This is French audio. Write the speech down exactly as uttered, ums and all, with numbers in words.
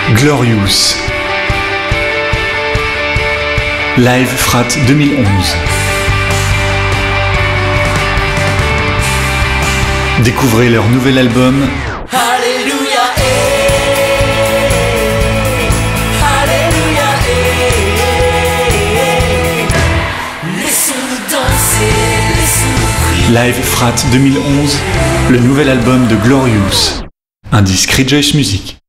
Glorious. Live Frat deux mille onze. Découvrez leur nouvel album Alléluia, eh, Alléluia, eh, laissons-nous danser, laissons-nous prier. Live Frat deux mille onze, le nouvel album de Glorious. Un disque Rejoice Music.